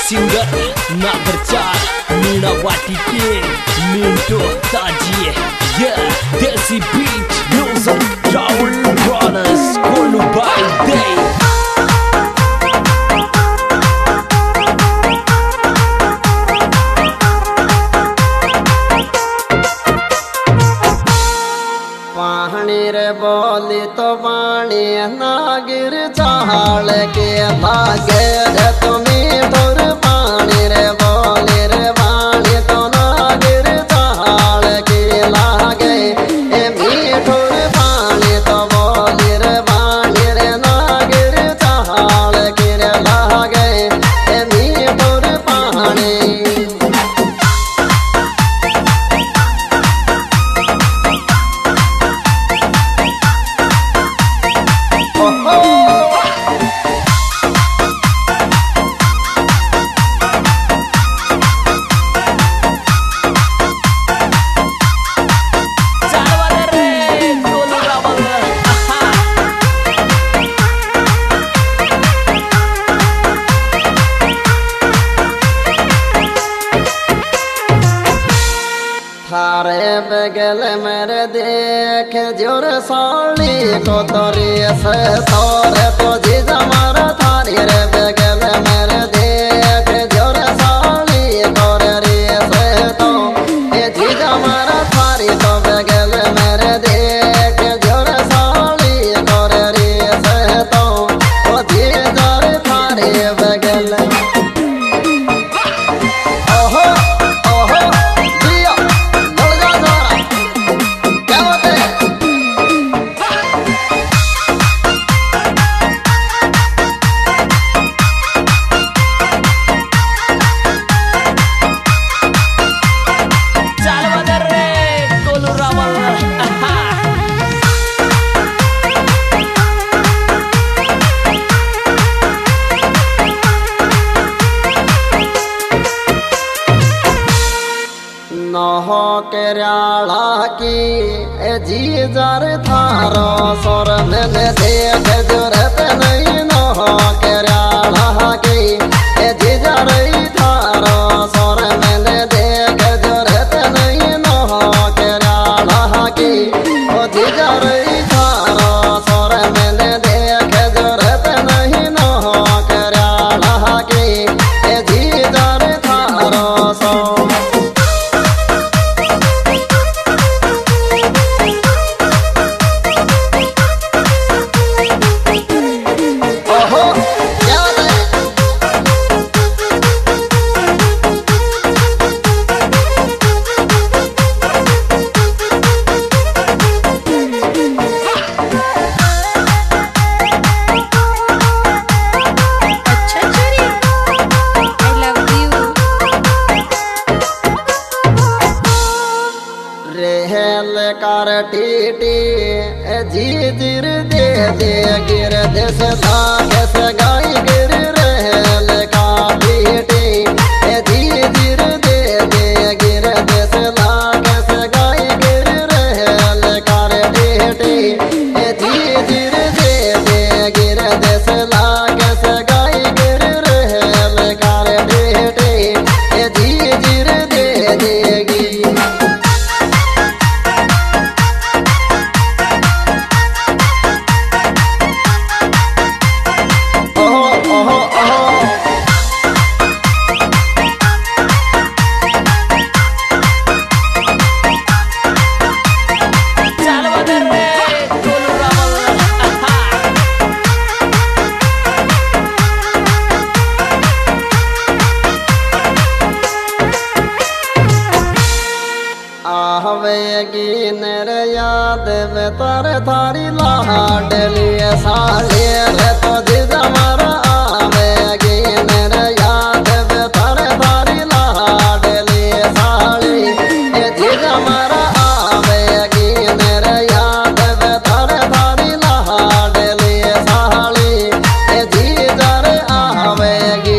singer nak bercar Mina Wati King Minto Taji yeah Desi Beat Music Raul Brothers Kolu by Day पानी रे बोली तो पानी नागिर चाल के लागे रे तुम्हें ठोर पानी रे बोली रे पानी तो नागिर चाल के लागे ए मीठोर पानी तो बोली रे पानी रे नागिर चाल के रे लागे ए मीठोर पानी थारे बगल मेरे देख जोर साली को तोरी से तोरे तो जीजा मारा थारी रे बगल मेरे देख जोर साली को रे से तो ये जीजा मारा थारी तो बगल मेरे देख जोर साली को रे से तो वो जीजा रे थारी बगल नहो केराला की जी जार थारो सोर में देख जरूरत नहीं नहो केराला की जी जार थारो सोर में देख जरूरत नहीं नहो केराला की ओ जी जार थारो सोर में देख जरूरत नहीं नहो केराला की जी जार थारो सोर कार टीटी जी जिर दे दे गिर देश धाग से गाय गिर रहल का टीटी जी जिर दे दे गिर देश धाग से गाय गिर रहल कार टीटी जी जिर दे दे गिर देश धाग से गाय गिर रहल कार टीटी जी जिर दे देगी आवेगी नर याद में तर थारी लाडली साले रे तो जीजा मारा आवेगी नर याद में तर थारी लाडली साली ये जीजा मारा आवेगी नर याद में तर थारी लाडली साली ये जीजा रे आवेगी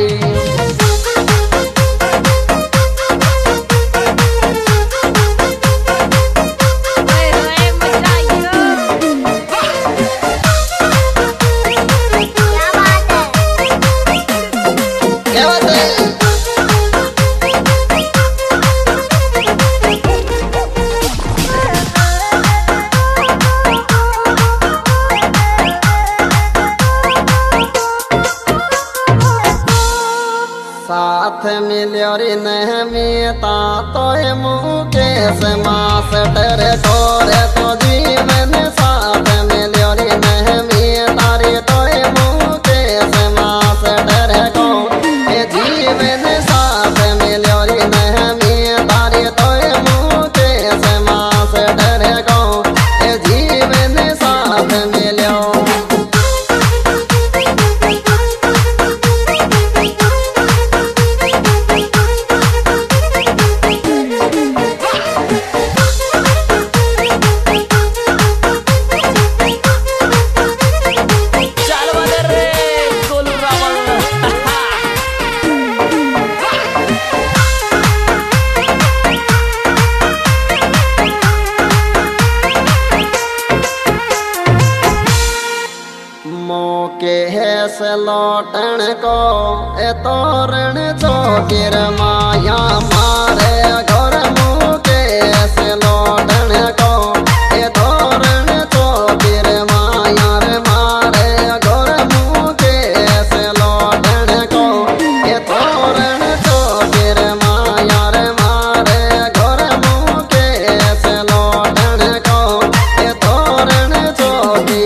साथ मिलियो रे नहमीता तोय मुकेश मास्टर तोरे तो जीवन साथ मिलियो रे नहमीता रे तोय मुकेश मास्टर को ए जीवन साथ मिलियो रे नहमीता रे तोय मुकेश मास्टर को ए जीवन साथ मिलियो। से लौटन को ए तोरण जोगिर माया मारे घर मुके से लौटन को ए तोरण जोगिर माया रे मारे घर मुके से लौटन को ए तोरण जोगिर माया रे मारे घर मुके से लौटन को ए तोरण जोगी।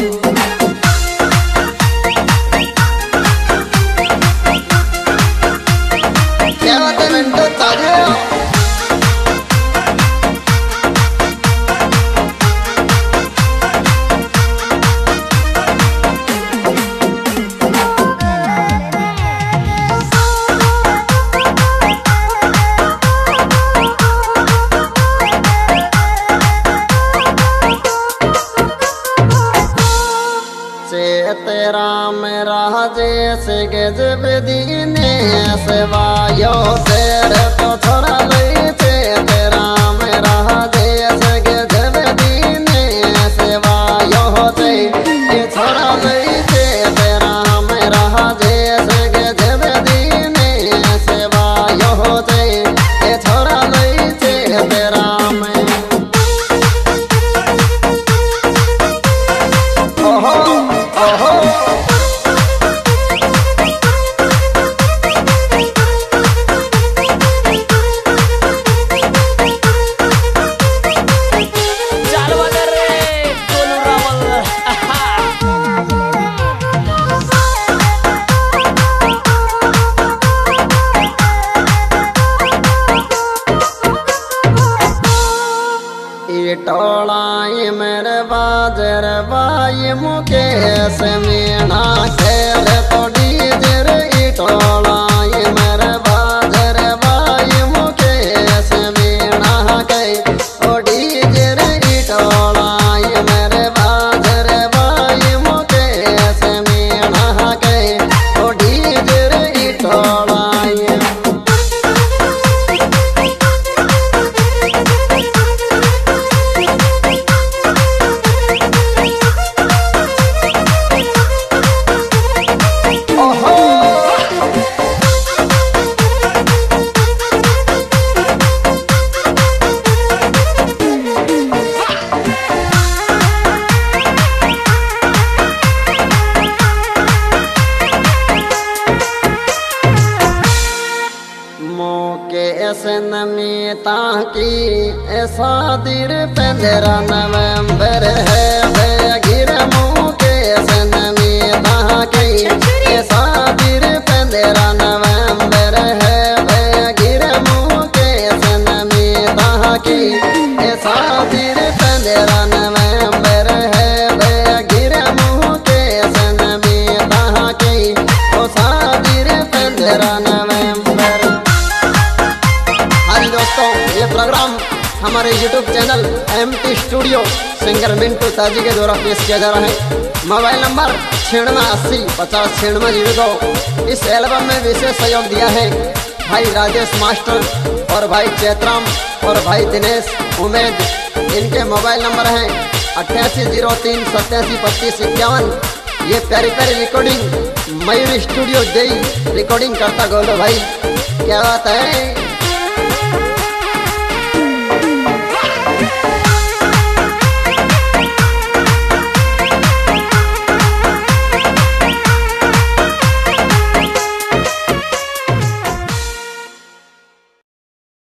राम राजे से गजब दीने सेवायो तेरे तो छोड़ा लई थे राम राजे से गजब दीने सेवायो ते ये छोड़ा लई थे राम राजे से गजब दीने सेवायो ते ये छोड़ा लई थे राम। ओहो ओहो टोलाई मेरे बाजर बाई मुकेश मीणा खेल तो डीजर टोलाई मेरे बाजर बाई मुकेश मीणा के ओ डीजर टोलाई मेरे बाजर बाई मुकेश मीणा के ओ डीजर टोलाई। नमीता की ऐसा दिर 15 नवंबर है गिर मुकेश नमीता की ऐसा दिर 15 नवंबर है गिर मुकेश नमीता की ऐसा दिर 15 नवंबर है गिर मुकेश नमीता की ऐसा दिर 15 नवंबर। दोस्तों ये प्रोग्राम हमारे YouTube channel MT studio singer Mintu Taji के द्वारा पेश किया जा रहा है। Mobile number 9680 50 9602। इस एल्बम में विशेष सहयोग दिया है भाई राजेश मास्टर और भाई चैत्राम और भाई दिनेश उमेद। इनके मोबाइल नंबर हैं 8803 87 25 51। ये प्यारी प्यारी रिकॉर्डिंग मयूर स्टूडियो देई रिकॉर्डिंग करता गोलो भाई, क्या बात है।